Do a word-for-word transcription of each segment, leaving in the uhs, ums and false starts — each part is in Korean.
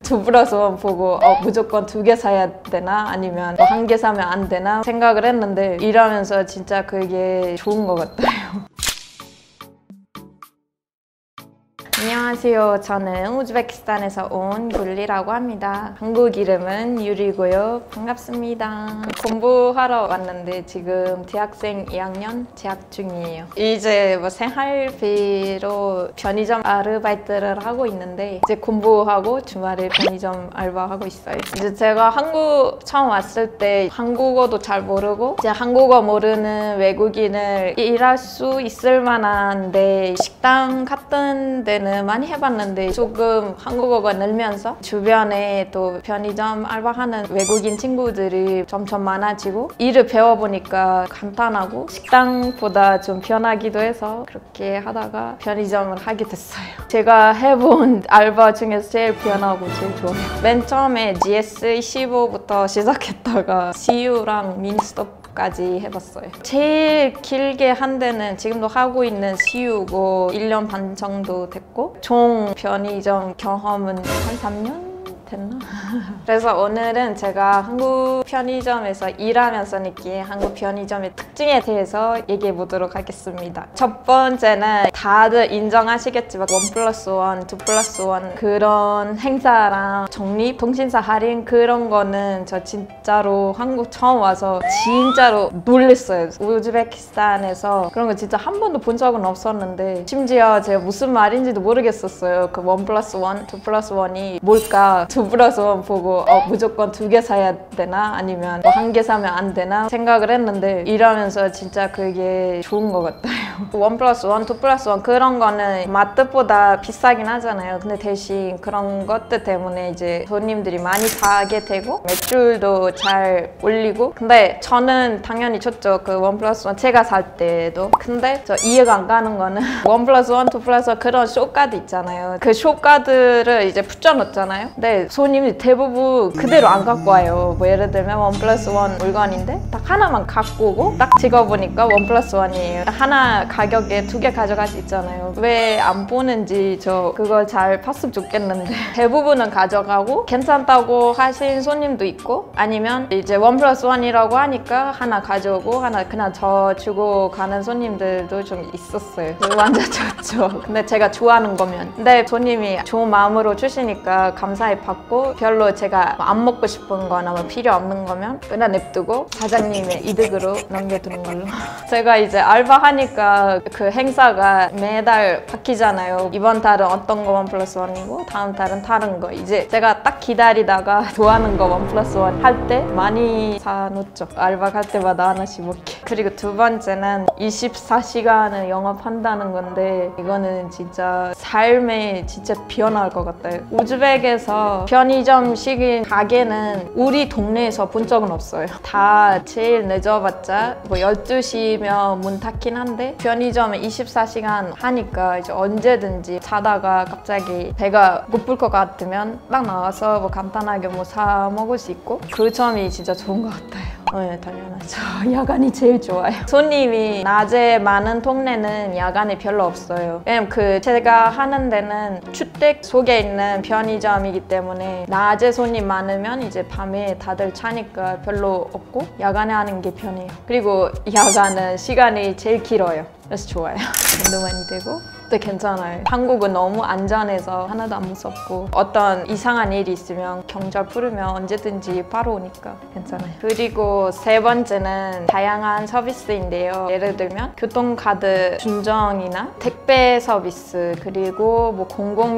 두 플러스 원 보고 어, 무조건 두 개 사야 되나 아니면 뭐 한 개 사면 안 되나 생각을 했는데 일하면서 진짜 그게 좋은 것 같아요. 안녕하세요. 저는 우즈베키스탄에서 온 굴리라고 합니다. 한국 이름은 유리고요. 반갑습니다. 공부하러 왔는데 지금 대학생 이 학년 재학 중이에요. 이제 뭐 생활비로 편의점 아르바이트를 하고 있는데 이제 공부하고 주말에 편의점 알바하고 있어요. 이제 제가 한국 처음 왔을 때 한국어도 잘 모르고 이제 한국어 모르는 외국인을 일할 수 있을 만한데 식당 같은 데는 많이 해봤는데 조금 한국어가 늘면서 주변에 또 편의점 알바하는 외국인 친구들이 점점 많아지고 일을 배워보니까 간단하고 식당보다 좀 편하기도 해서 그렇게 하다가 편의점을 하게 됐어요. 제가 해본 알바 중에서 제일 편하고 제일 좋아요. 맨 처음에 지에스 십오부터 시작했다가 씨유랑 미니스톱 까지 해봤어요. 제일 길게 한 데는 지금도 하고 있는 씨유고 일 년 반 정도 됐고 총 편의점 경험은 한 삼 년? 됐나? 그래서 오늘은 제가 한국 편의점에서 일하면서 느낀 한국 편의점의 특징에 대해서 얘기해 보도록 하겠습니다. 첫 번째는 다들 인정하시겠지만 원 플러스 원, 투 플러스 원 그런 행사랑 적립, 통신사 할인 그런 거는 저 진짜로 한국 처음 와서 진짜로 놀랬어요. 우즈베키스탄에서 그런 거 진짜 한 번도 본 적은 없었는데 심지어 제가 무슨 말인지도 모르겠었어요. 그 원 플러스 원, 투 플러스 원이 뭘까? 두 플러스 원 보고 어, 무조건 두 개 사야 되나 아니면 뭐 한 개 사면 안 되나 생각을 했는데 일하면서 진짜 그게 좋은 것 같아요. 원 플러스 원, 투 플러스 원 그런 거는 마트보다 비싸긴 하잖아요. 근데 대신 그런 것들 때문에 이제 손님들이 많이 사게 되고 매출도 잘 올리고 근데 저는 당연히 좋죠. 그 원 플러스 원 제가 살 때도 근데 저 이해가 안 가는 거는 원 플러스 원, 투 플러스 원 그런 쇼카드 있잖아요. 그 쇼카드를 이제 붙여놓잖아요. 근데 손님이 대부분 그대로 안 갖고 와요. 뭐 예를 들면 원 플러스 원 물건인데 딱 하나만 갖고 오고 딱 찍어보니까 원 플러스 원이에요. 하나 가격에 두 개 가져갈 수 있잖아요. 왜 안 보는지 저 그걸 잘 봤으면 좋겠는데 대부분은 가져가고 괜찮다고 하신 손님도 있고 아니면 이제 원 플러스 원이라고 하니까 하나 가져오고 하나 그냥 저 주고 가는 손님들도 좀 있었어요. 완전 좋죠. 근데 제가 좋아하는 거면 근데 손님이 좋은 마음으로 주시니까 감사히 받고 별로 제가 안 먹고 싶은 거나 뭐 필요 없는 거면 그냥 냅두고 사장님의 이득으로 넘겨두는 걸로. 제가 이제 알바하니까 그 행사가 매달 바뀌잖아요. 이번 달은 어떤 거 원 플러스 원이고 다음 달은 다른 거. 이제 제가 딱 기다리다가 좋아하는 거 원 플러스 원 할 때 많이 사놓죠. 알바 갈 때마다 하나씩 먹게. 그리고 두 번째는 이십사 시간을 영업한다는 건데 이거는 진짜 삶에 진짜 변화할 것 같아요. 우즈벡에서 편의점식인 가게는 우리 동네에서 본 적은 없어요. 다 제일 늦어봤자 뭐 열두 시면 문 닫긴 한데 편의점은 이십사 시간 하니까 이제 언제든지 자다가 갑자기 배가 고플 것 같으면 딱 나와서 뭐 간단하게 뭐 사 먹을 수 있고 그 점이 진짜 좋은 것 같아요. 네, 당연하죠. 야간이 제일 좋아요. 손님이 낮에 많은 동네는 야간에 별로 없어요. 왜냐면 그 제가 하는 데는 주택 속에 있는 편의점이기 때문에 낮에 손님 많으면 이제 밤에 다들 차니까 별로 없고 야간에 하는 게 편해요. 그리고 야간은 시간이 제일 길어요. 그래서 좋아요. 돈도 많이 되고 또 괜찮아요. 한국은 너무 안전해서 하나도 안 무섭고 어떤 이상한 일이 있으면 경찰 부르면 언제든지 바로 오니까 괜찮아요. 그리고 세 번째는 다양한 서비스인데요. 예를 들면 교통카드 준정이나 택배 서비스 그리고 뭐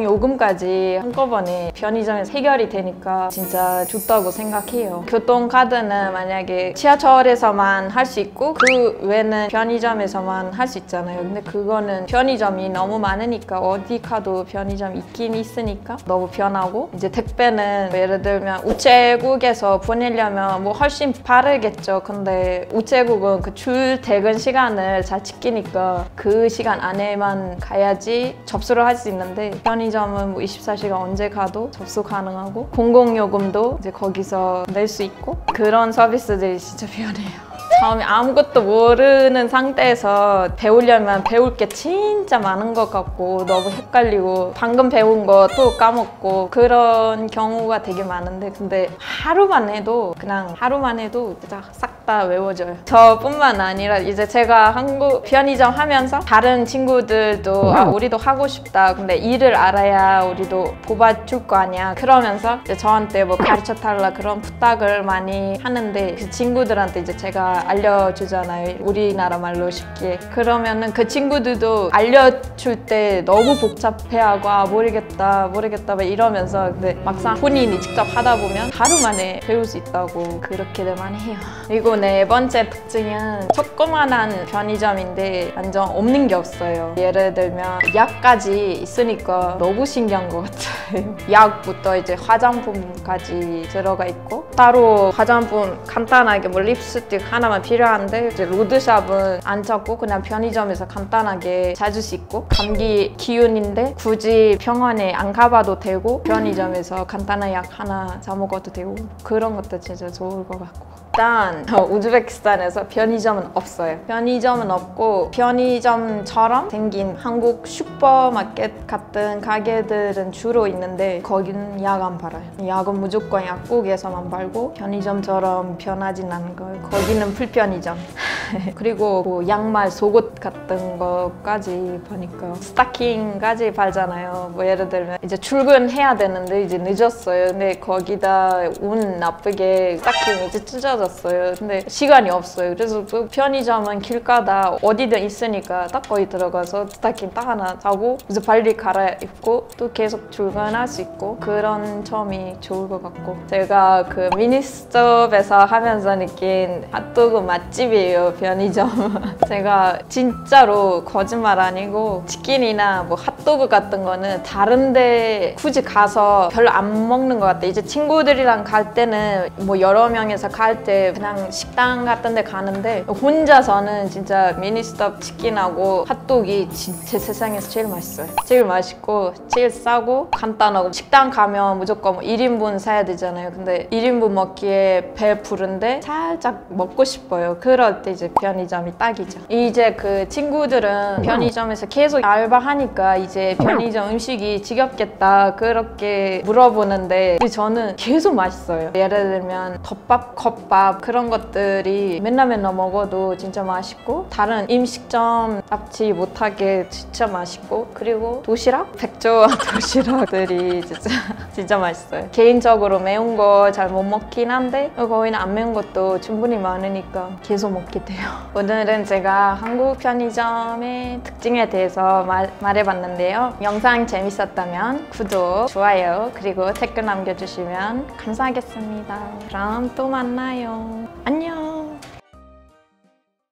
공공요금까지 한꺼번에 편의점에서 해결이 되니까 진짜 좋다고 생각해요. 교통카드는 만약에 지하철에서만 할 수 있고 그 외에는 편의점에서만 할 수 있잖아요. 근데 그거는 편의점이 너무 많으니까 어디 가도 편의점 있긴 있으니까 너무 편하고 이제 택배는 예를 들면 우체국에서 보내려면 뭐 훨씬 빠르겠죠. 근데 우체국은 그 출퇴근 시간을 잘 지키니까 그 시간 안에만 가야지 접수를 할 수 있는데 편의점은 뭐 이십사 시간 언제 가도 접수 가능하고 공공요금도 이제 거기서 낼 수 있고 그런 서비스들이 진짜 편해요. 처음에 아무것도 모르는 상태에서 배우려면 배울 게 진짜 많은 것 같고 너무 헷갈리고 방금 배운 거 또 까먹고 그런 경우가 되게 많은데, 근데 하루만 해도 그냥 하루만 해도 싹 다 외워져요. 저뿐만 아니라 이제 제가 한국 편의점 하면서 다른 친구들도 아, 우리도 하고 싶다. 근데 일을 알아야 우리도 뽑아줄 거 아니야. 그러면서 이제 저한테 뭐 가르쳐 달라 그런 부탁을 많이 하는데, 그 친구들한테 이제 제가 알려주잖아요. 우리나라 말로 쉽게. 그러면은 그 친구들도 알려줄 때 너무 복잡해하고 아 모르겠다 모르겠다 막 이러면서, 근데 막상 본인이 직접 하다 보면 하루 만에 배울 수 있다고 그렇게들 많이 해요. 그리고 네 번째 특징은 조그만한 편의점인데 완전 없는 게 없어요. 예를 들면 약까지 있으니까 너무 신기한 것 같아요. 약부터 이제 화장품까지 들어가 있고, 따로 화장품 간단하게 뭐 립스틱 하나만 필요한데 이제 로드샵은 안 찾고 그냥 편의점에서 간단하게 찾을 수 있고, 감기 기운인데 굳이 병원에 안 가봐도 되고 편의점에서 간단한 약 하나 사 먹어도 되고, 그런 것도 진짜 좋을 것 같고. 일단 우즈베키스탄에서 편의점은 없어요. 편의점은 없고 편의점처럼 생긴 한국 슈퍼마켓 같은 가게들은 주로 있는데 거기는 약 안 팔아요. 약은 무조건 약국에서만 팔고 편의점처럼 편하진 않은 거예요. 거기는 풀편의점. 그리고 뭐 양말, 속옷 같은 거까지 파니까 스타킹까지 팔잖아요. 뭐 예를 들면 이제 출근해야 되는데 이제 늦었어요. 근데 거기다 운 나쁘게 스타킹이 이제 찢어졌어요. 근데 시간이 없어요. 그래서 그 편의점은 길가다 어디든 있으니까 딱 거기 들어가서 스타킹 딱 하나 사고 이제 빨리 갈아입고 또 계속 출근할 수 있고, 그런 점이 좋을 것 같고. 제가 그 미니스톱에서 하면서 느낀 핫도그 맛집이에요, 편의점. 제가 진짜로 거짓말 아니고 치킨이나 뭐 핫도그 같은 거는 다른데 굳이 가서 별로 안 먹는 것 같아요. 이제 친구들이랑 갈 때는 뭐 여러 명이서 갈 때 그냥 식당 같은 데 가는데, 혼자서는 진짜 미니스톱 치킨하고 핫도그이 진짜 세상에서 제일 맛있어요. 제일 맛있고 제일 싸고 간단하고, 식당 가면 무조건 뭐 일 인분 사야 되잖아요. 근데 일 인분 먹기에 배 부른데 살짝 먹고 싶어요. 그럴 때 이제 편의점이 딱이죠. 이제 그 친구들은 편의점에서 계속 알바하니까 이제 편의점 음식이 지겹겠다 그렇게 물어보는데, 저는 계속 맛있어요. 예를 들면 덮밥, 컵밥 그런 것들이 맨날 맨날 먹어도 진짜 맛있고, 다른 음식점 답지 못하게 진짜 맛있고, 그리고 도시락? 백조 도시락들이 진짜 진짜 맛있어요. 개인적으로 매운 거 잘 못 먹긴 한데 거기는 안 매운 것도 충분히 많으니까 계속 먹게 돼요. 오늘은 제가 한국 편의점의 특징에 대해서 말, 말해봤는데요. 영상 재밌었다면 구독, 좋아요, 그리고 댓글 남겨주시면 감사하겠습니다. 그럼 또 만나요. 안녕.